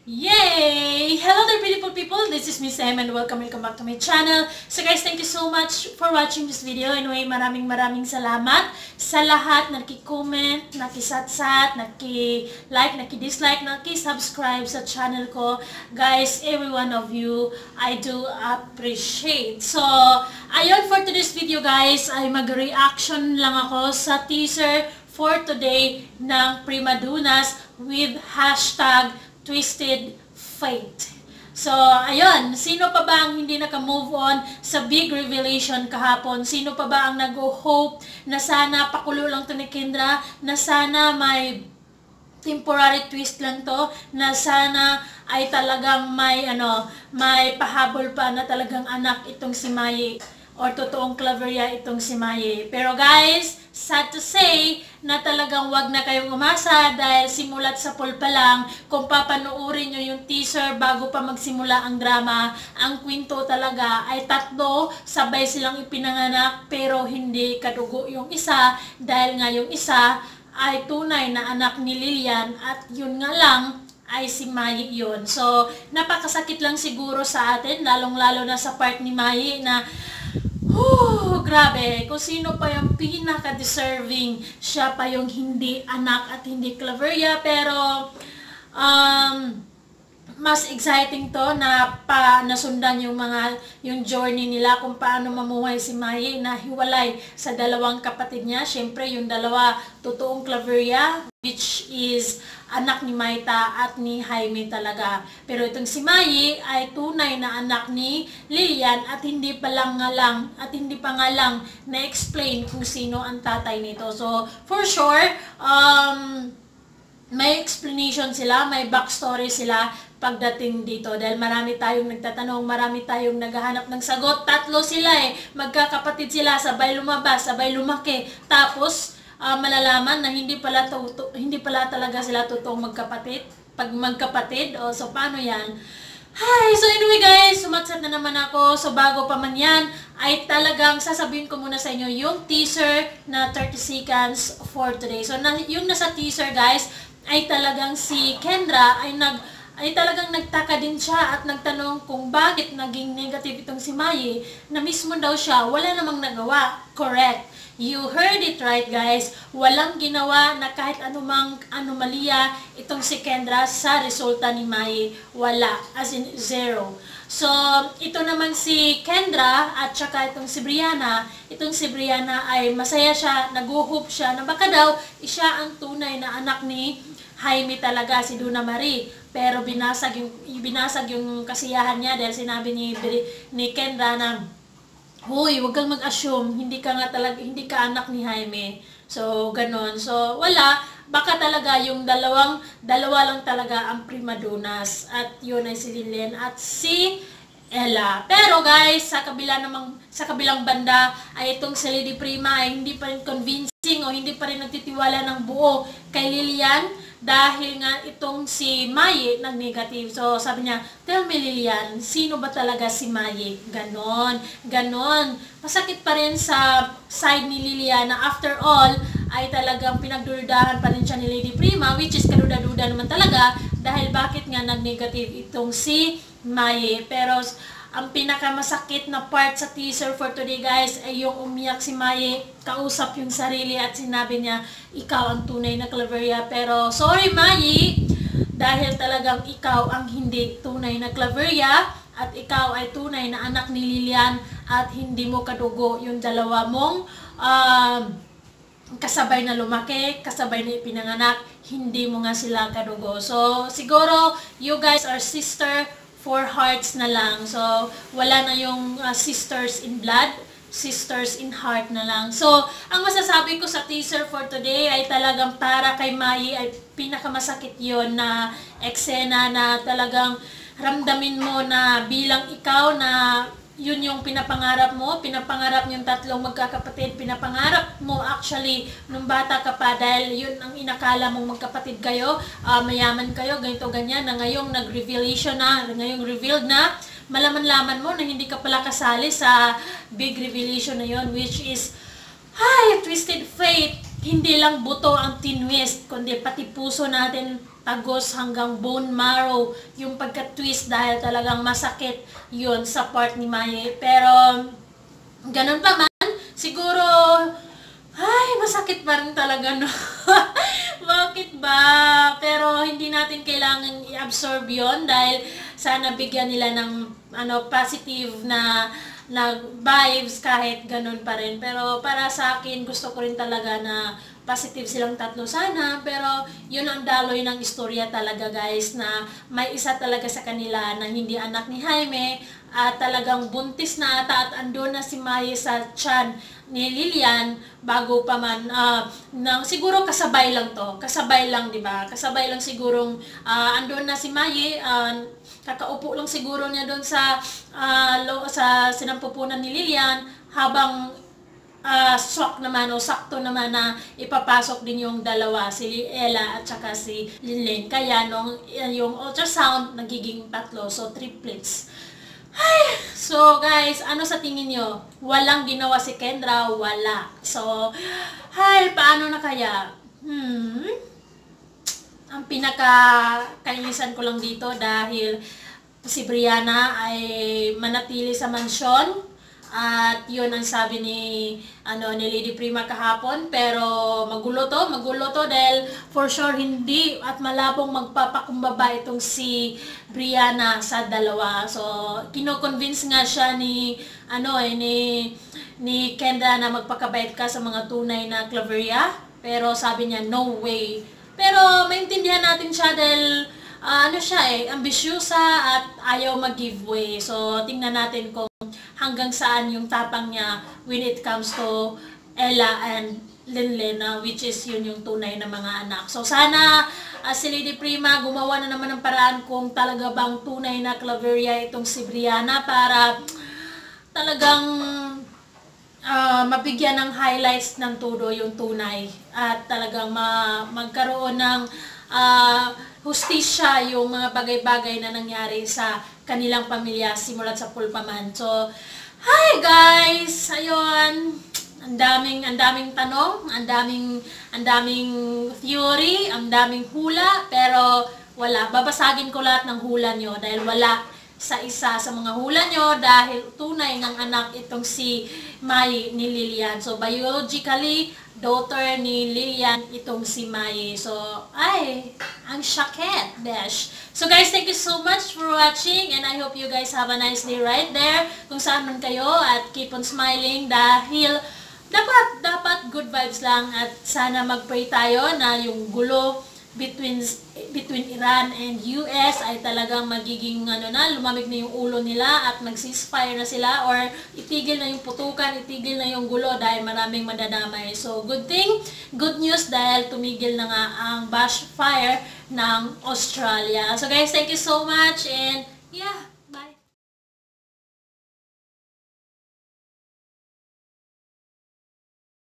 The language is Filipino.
Yay! Hello there beautiful people, this is Miss M and welcome back to my channel. So guys, thank you so much for watching this video. Anyway, maraming salamat sa lahat na naki-comment, naki-sat-sat, naki-like, naki-dislike, naki-subscribe sa channel ko. Guys, every one of you, I do appreciate. So, ayun, for today's video guys, ay mag-reaction lang ako sa teaser for today ng Primadunas with hashtag Twisted Fate. So, ayun, sino pa ba ang hindi naka-move on sa big revelation kahapon? Sino pa ba ang nag-hope na sana pakulo lang to ni Kendra, na sana may temporary twist lang to, na sana ay talagang may pahabol pa na talagang anak itong si Maye or totoong Claveria itong si Maye. Pero guys, sad to say na talagang wag na kayong umasa dahil simulat sa poll pa lang, kung papanoorin nyo yung teaser bago pa magsimula ang drama, ang kwento talaga ay tatlo, sabay silang ipinanganak pero hindi kadugo yung isa dahil nga yung isa ay tunay na anak ni Lilian at yun nga lang ay si Maye yun. So, napakasakit lang siguro sa atin, lalong-lalo na sa part ni Maye na grabe, kung sino pa yung pinaka-deserving, siya pa yung hindi anak at hindi Claveria. Pero mas exciting to na nasundan yung journey nila kung paano mamuhay si Maye na hiwalay sa dalawang kapatid niya. Siyempre yung dalawa totoong Claveria, which is anak ni Maita at ni Jaime talaga. Pero itong si Maye ay tunay na anak ni Lilian at hindi pa nga lang na-explain kung sino ang tatay nito. So, for sure, may explanation sila, may backstory sila pagdating dito. Dahil marami tayong nagtatanong, marami tayong naghahanap ng sagot. Tatlo sila magkakapatid sila, sabay lumabas, sabay lumaki. Tapos, malalaman na hindi pala talaga sila totoong magkapatid. So paano yan? Hi! So anyway guys, sumatsat na naman ako. So bago pa man yan, ay talagang sasabihin ko muna sa inyo yung teaser na 30 seconds for today. So yung nasa teaser guys, ay talagang si Kendra ay talagang nagtaka din siya at nagtanong kung bakit naging negative itong si Maye, na mismo daw siya wala namang nagawa. Correct. You heard it right guys, walang ginawa na kahit anumang anomalya itong si Kendra sa resulta ni Maye. Wala, as in zero. So, ito naman si Kendra at saka itong si Brianna ay masaya siya, nag-hope siya na baka daw siya ang tunay na anak ni Jaime talaga, si Duna Marie. Pero binasag yung kasiyahan niya dahil sinabi ni Kendra na, "Hoy, wag kang mag-assume, hindi ka anak ni Jaime." So, ganon. So, wala. Baka talaga yung dalawa lang talaga ang Primadunas. At yun ay si Lilian at si Ella. Pero guys, sa kabilang banda ay itong si Lady Prima ay hindi pa rin convincing o hindi pa rin nagtitiwala ng buo kay Lilian. Dahil nga itong si Maye nag-negative. So, sabi niya, "Tell me Lilian, sino ba talaga si Maye?" Ganon. Masakit pa rin sa side ni Lilian na after all, ay talagang pinagdudahan pa rin siya ni Lady Prima, which is kaduda-duda naman talaga, dahil bakit nga nag-negative itong si Maye. Pero, ang pinakamasakit na part sa teaser for today guys ay yung umiyak si Maye, kausap yung sarili at sinabi niya, "Ikaw ang tunay na Claveria." Pero sorry Maye, dahil talagang ikaw ang hindi tunay na Claveria at ikaw ay tunay na anak ni Lilian at hindi mo kadugo yung dalawa mong kasabay na lumaki, kasabay na ipinanganak, hindi mo nga sila kadugo. So siguro you guys are sister for hearts na lang. So, wala na yung sisters in blood, sisters in heart na lang. So, ang masasabi ko sa teaser for today ay talagang para kay Maye ay pinakamasakit yon na eksena na talagang ramdamin mo na bilang ikaw na yun yung pinapangarap yung tatlong magkakapatid, pinapangarap mo actually nung bata ka pa dahil yun ang inakala mong magkapatid kayo, mayaman kayo, ganito ganyan, na ngayong revealed na, malaman-laman mo na hindi ka pala kasali sa big revelation na yun, which is, Twisted Fate. Hindi lang buto ang tinwist, kundi pati puso natin tagos hanggang bone marrow yung pagka-twist dahil talagang masakit yun sa part ni Maye. Pero ganun pa man, siguro, ay, masakit pa rin talaga, no? Bakit ba? Pero hindi natin kailangan i-absorb yon dahil sana bigyan nila ng positive na vibes kahit ganun pa rin. Pero para sa akin, gusto ko rin talaga na positive silang tatlo sana. Pero yun ang daloy ng istorya talaga, guys, na may isa talaga sa kanila na hindi anak ni Jaime at talagang buntis na ata at andun na si Maye sa tiyan ni Lilian bago pa man siguro kasabay lang to. Kasabay lang, 'di ba? Kasabay lang sigurong andun na si Maye, kakaupo lang siguro niya doon sa sinampupunan ni Lilian habang sakto naman na ipapasok din yung dalawa, si Ella at saka si Linlin. Kaya yung ultrasound nagiging tatlo, so triplets. Ay, so guys, ano sa tingin nyo? Walang ginawa si Kendra, wala. So, paano na kaya? Ang pinaka-kainisan ko lang dito dahil si Brianna ay manatili sa mansyon. At yun ang sabi ni Lady Prima kahapon, pero magulo to dahil for sure hindi at malabong magpapakumbaba itong si Brianna sa dalawa. So kino-convince nga siya ni Kendra na magpakabait ka sa mga tunay na Claveria, pero sabi niya no way. Pero maintindihan natin siya dahil ambisyosa at ayaw mag-giveaway. So tingnan natin kung hanggang saan yung tapang niya when it comes to Ella and Linlin, which is yun yung tunay na mga anak. So sana si Lady Prima gumawa na naman ng paraan kung talaga bang tunay na Claveria itong si Brianna para talagang mabigyan ng highlights ng todo yung tunay at talagang magkaroon ng hustisya yung mga bagay-bagay na nangyari sa kanilang pamilya simulat sa pulpaman. So, hi guys! Ayun, ang daming tanong, ang daming theory, ang daming hula, pero wala. Babasagin ko lahat ng hula nyo dahil wala sa isa sa mga hula nyo dahil tunay ng anak itong si Maye ni Lilian. So, biologically, daughter ni Lilian itong si Maye. So, ang syakit, besh. So guys, thank you so much for watching and I hope you guys have a nice day right there kung saan man kayo at keep on smiling dahil dapat good vibes lang at sana mag-pray tayo na yung gulo between Iran and US ay talagang magiging lumamig na yung ulo nila at mag-ceasefire na sila or itigil na yung putukan, itigil na yung gulo dahil maraming madadamay. So good news dahil tumigil na nga ang bushfire ng Australia. So guys, thank you so much and yeah,